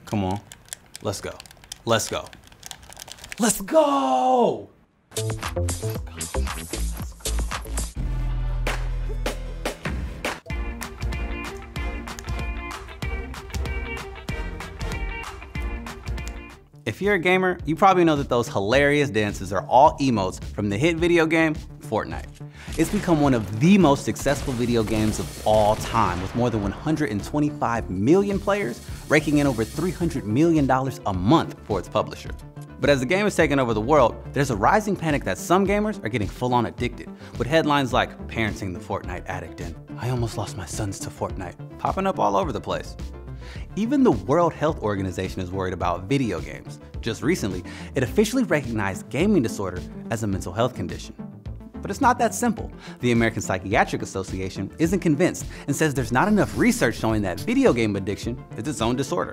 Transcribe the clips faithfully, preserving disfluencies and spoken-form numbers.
Come on, let's go. Let's go. Let's go! If you're a gamer, you probably know that those hilarious dances are all emotes from the hit video game, Fortnite. It's become one of the most successful video games of all time, with more than one hundred twenty-five million players, raking in over three hundred million dollars a month for its publisher. But as the game is taking over the world, there's a rising panic that some gamers are getting full-on addicted, with headlines like "Parenting the Fortnite Addict" and "I almost lost my sons to Fortnite" popping up all over the place. Even the World Health Organization is worried about video games. Just recently, it officially recognized gaming disorder as a mental health condition. But it's not that simple. The American Psychiatric Association isn't convinced and says there's not enough research showing that video game addiction is its own disorder.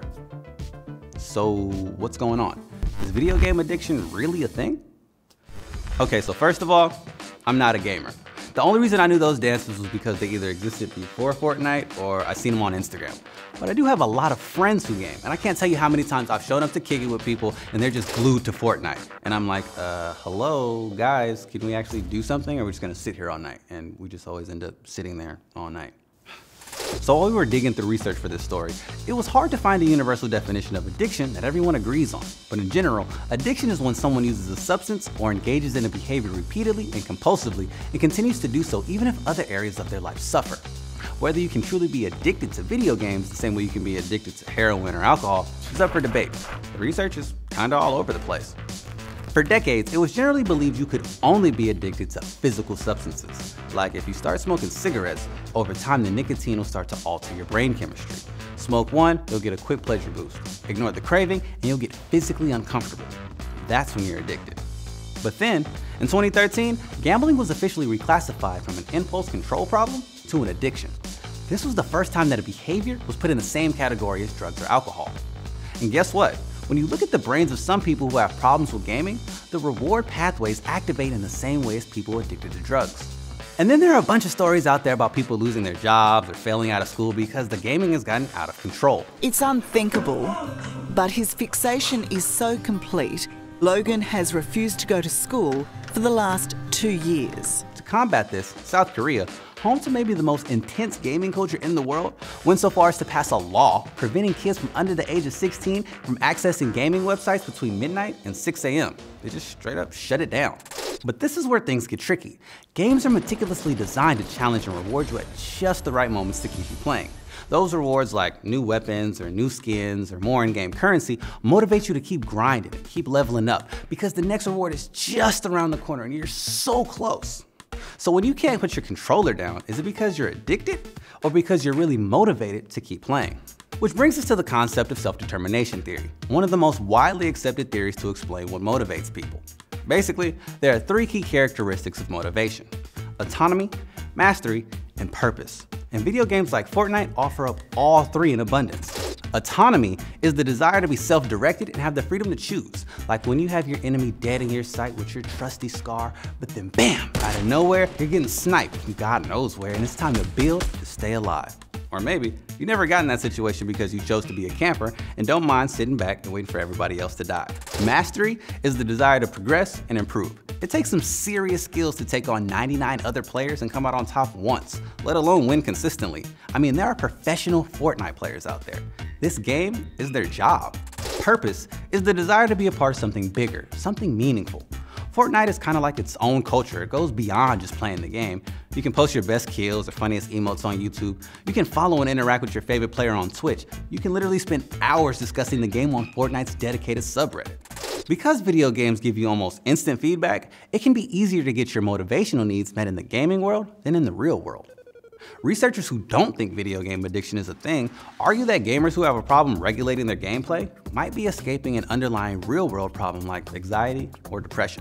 So what's going on? Is video game addiction really a thing? Okay, so first of all, I'm not a gamer. The only reason I knew those dances was because they either existed before Fortnite or I seen them on Instagram. But I do have a lot of friends who game, and I can't tell you how many times I've shown up to kick it with people and they're just glued to Fortnite. And I'm like, uh, hello, guys, can we actually do something, or are we just gonna sit here all night? And we just always end up sitting there all night. So while we were digging through research for this story, it was hard to find a universal definition of addiction that everyone agrees on. But in general, addiction is when someone uses a substance or engages in a behavior repeatedly and compulsively and continues to do so even if other areas of their life suffer. Whether you can truly be addicted to video games the same way you can be addicted to heroin or alcohol is up for debate. The research is kinda all over the place. For decades, it was generally believed you could only be addicted to physical substances. Like if you start smoking cigarettes, over time the nicotine will start to alter your brain chemistry. Smoke one, you'll get a quick pleasure boost. Ignore the craving, and you'll get physically uncomfortable. That's when you're addicted. But then, in twenty thirteen, gambling was officially reclassified from an impulse control problem to an addiction. This was the first time that a behavior was put in the same category as drugs or alcohol. And guess what? When you look at the brains of some people who have problems with gaming, the reward pathways activate in the same way as people addicted to drugs. And then there are a bunch of stories out there about people losing their jobs or failing out of school because the gaming has gotten out of control. It's unthinkable, but his fixation is so complete, Logan has refused to go to school for the last two years. To combat this, South Korea, home to maybe the most intense gaming culture in the world, went so far as to pass a law preventing kids from under the age of sixteen from accessing gaming websites between midnight and six A M They just straight up shut it down. But this is where things get tricky. Games are meticulously designed to challenge and reward you at just the right moments to keep you playing. Those rewards like new weapons or new skins or more in-game currency motivate you to keep grinding and keep leveling up because the next reward is just around the corner and you're so close. So when you can't put your controller down, is it because you're addicted or because you're really motivated to keep playing? Which brings us to the concept of self-determination theory, one of the most widely accepted theories to explain what motivates people. Basically, there are three key characteristics of motivation: autonomy, mastery, and purpose. And video games like Fortnite offer up all three in abundance. Autonomy is the desire to be self-directed and have the freedom to choose. Like when you have your enemy dead in your sight with your trusty scar, but then bam, out of nowhere, you're getting sniped from God knows where, and it's time to build to stay alive. Or maybe you never got in that situation because you chose to be a camper and don't mind sitting back and waiting for everybody else to die. Mastery is the desire to progress and improve. It takes some serious skills to take on ninety-nine other players and come out on top once, let alone win consistently. I mean, there are professional Fortnite players out there. This game is their job. Purpose is the desire to be a part of something bigger, something meaningful. Fortnite is kind of like its own culture. It goes beyond just playing the game. You can post your best kills or funniest emotes on YouTube. You can follow and interact with your favorite player on Twitch. You can literally spend hours discussing the game on Fortnite's dedicated subreddit. Because video games give you almost instant feedback, it can be easier to get your motivational needs met in the gaming world than in the real world. Researchers who don't think video game addiction is a thing argue that gamers who have a problem regulating their gameplay might be escaping an underlying real-world problem like anxiety or depression.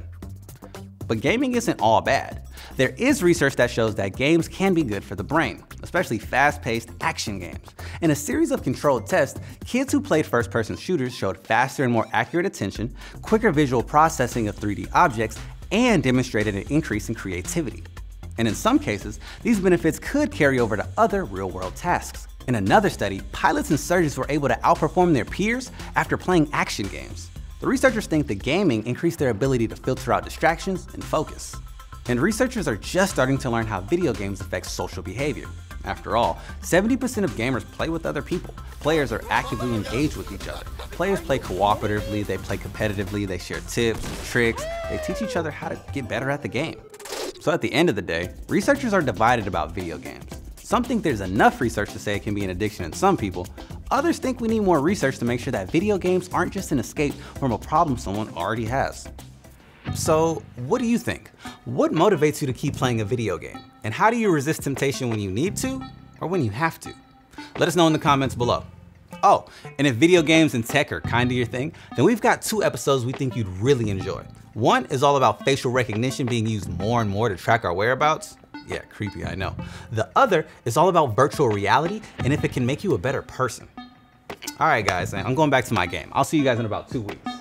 But gaming isn't all bad. There is research that shows that games can be good for the brain, especially fast-paced action games. In a series of controlled tests, kids who played first-person shooters showed faster and more accurate attention, quicker visual processing of three D objects, and demonstrated an increase in creativity. And in some cases, these benefits could carry over to other real-world tasks, In another study, pilots and surgeons were able to outperform their peers after playing action games. The researchers think that gaming increased their ability to filter out distractions and focus. And researchers are just starting to learn how video games affect social behavior. After all, seventy percent of gamers play with other people. Players are actively engaged with each other. Players play cooperatively, they play competitively, they share tips and tricks, they teach each other how to get better at the game. So at the end of the day, researchers are divided about video games. Some think there's enough research to say it can be an addiction in some people. Others think we need more research to make sure that video games aren't just an escape from a problem someone already has. So what do you think? What motivates you to keep playing a video game? And how do you resist temptation when you need to or when you have to? Let us know in the comments below. Oh, and if video games and tech are kind of your thing, then we've got two episodes we think you'd really enjoy. One is all about facial recognition being used more and more to track our whereabouts. Yeah, creepy, I know. The other is all about virtual reality and if it can make you a better person. All right, guys, I'm going back to my game. I'll see you guys in about two weeks.